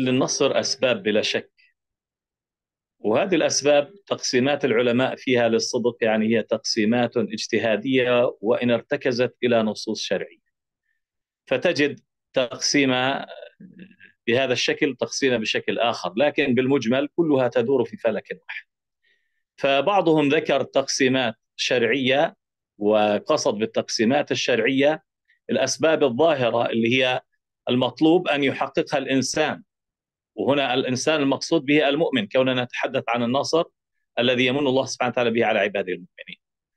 للنصر أسباب بلا شك، وهذه الأسباب تقسيمات العلماء فيها للصدق، يعني هي تقسيمات اجتهادية وإن ارتكزت إلى نصوص شرعية، فتجد تقسيمة بهذا الشكل، تقسيمة بشكل آخر، لكن بالمجمل كلها تدور في فلك واحد. فبعضهم ذكر تقسيمات شرعية، وقصد بالتقسيمات الشرعية الأسباب الظاهرة اللي هي المطلوب أن يحققها الإنسان، وهنا الإنسان المقصود به المؤمن، كوننا نتحدث عن النصر الذي يمن الله سبحانه وتعالى به على عباده المؤمنين.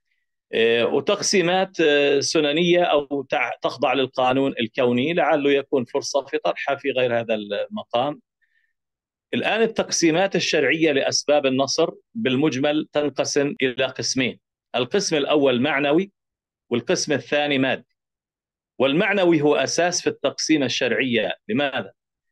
وتقسيمات سننية أو تخضع للقانون الكوني، لعله يكون فرصة في طرحها في غير هذا المقام. الآن التقسيمات الشرعية لأسباب النصر بالمجمل تنقسم إلى قسمين: القسم الأول معنوي، والقسم الثاني مادي. والمعنوي هو أساس في التقسيمة الشرعية. لماذا؟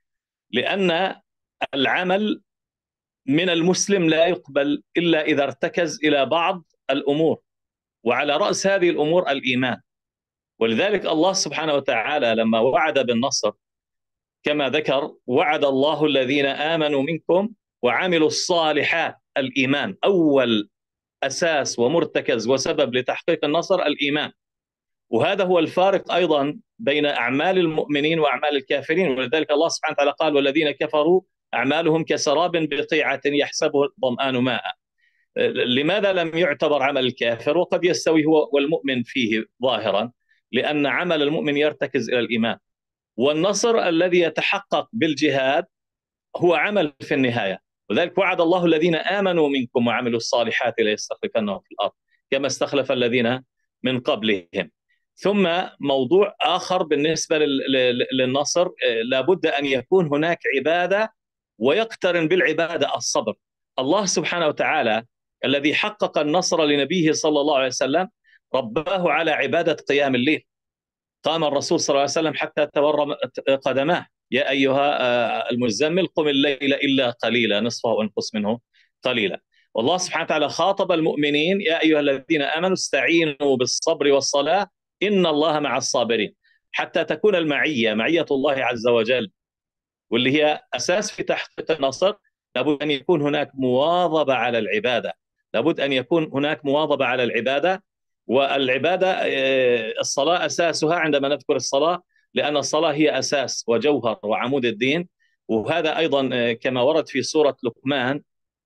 لأن العمل من المسلم لا يقبل إلا إذا ارتكز إلى بعض الأمور، وعلى رأس هذه الأمور الإيمان. ولذلك الله سبحانه وتعالى لما وعد بالنصر كما ذكر: وعد الله الذين آمنوا منكم وعملوا الصالحات. الإيمان أول أساس ومرتكز وسبب لتحقيق النصر، الإيمان. وهذا هو الفارق أيضا بين أعمال المؤمنين وأعمال الكافرين. ولذلك الله سبحانه وتعالى قال: والذين كفروا أعمالهم كسراب بقيعة يحسبه الظمآن ماء. لماذا لم يعتبر عمل الكافر وقد يستوي هو والمؤمن فيه ظاهرا؟ لأن عمل المؤمن يرتكز إلى الإيمان، والنصر الذي يتحقق بالجهاد هو عمل في النهاية. وذلك وعد الله الذين آمنوا منكم وعملوا الصالحات ليستخلفنهم في الأرض كما استخلف الذين من قبلهم. ثم موضوع آخر بالنسبة للنصر، لابد أن يكون هناك عبادة ويقترن بالعبادة الصبر. الله سبحانه وتعالى الذي حقق النصر لنبيه صلى الله عليه وسلم رباه على عبادة قيام الليل. قام الرسول صلى الله عليه وسلم حتى تورم قدماه: يا أيها المزمل قم الليل إلا قليلا نصفه وانقص منه قليلا. والله سبحانه وتعالى خاطب المؤمنين: يا أيها الذين آمنوا استعينوا بالصبر والصلاة إن الله مع الصابرين. حتى تكون المعية معية الله عز وجل، واللي هي أساس في تحقيق النصر، لابد أن يكون هناك مواظبة على العبادة. لابد أن يكون هناك مواظبة على العبادة. والعبادة الصلاة أساسها، عندما نذكر الصلاة، لأن الصلاة هي أساس وجوهر وعمود الدين. وهذا أيضا كما ورد في سورة لقمان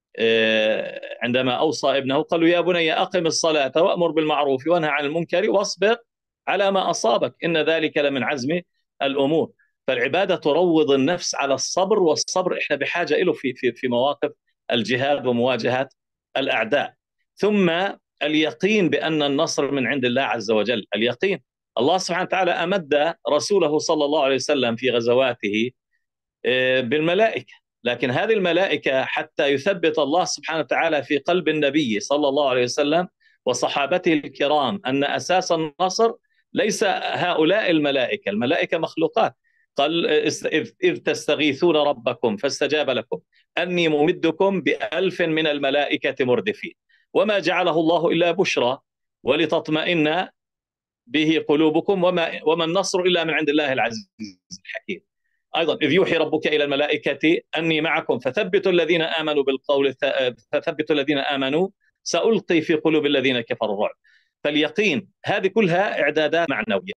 عندما أوصى ابنه قالوا: يا بني أقم الصلاة وأمر بالمعروف وانهى عن المنكر واصبر على ما أصابك إن ذلك لمن عزم الأمور. فالعبادة تروض النفس على الصبر، والصبر إحنا بحاجة له في مواقف الجهاد ومواجهة الأعداء. ثم اليقين بأن النصر من عند الله عز وجل. اليقين، الله سبحانه وتعالى أمد رسوله صلى الله عليه وسلم في غزواته بالملائكة، لكن هذه الملائكة حتى يثبت الله سبحانه وتعالى في قلب النبي صلى الله عليه وسلم وصحابته الكرام أن أساس النصر ليس هؤلاء الملائكة. الملائكة مخلوقات. قال: إذ تستغيثون ربكم فاستجاب لكم أني ممدكم بألف من الملائكة مردفين وما جعله الله إلا بشرى ولتطمئن به قلوبكم وما النصر إلا من عند الله العزيز الحكيم. أيضا: إذ يوحي ربك إلى الملائكة أني معكم فثبتوا الذين آمنوا فثبتوا الذين آمنوا سألقي في قلوب الذين كفروا الرعب. فاليقين هذه كلها إعدادات معنوية.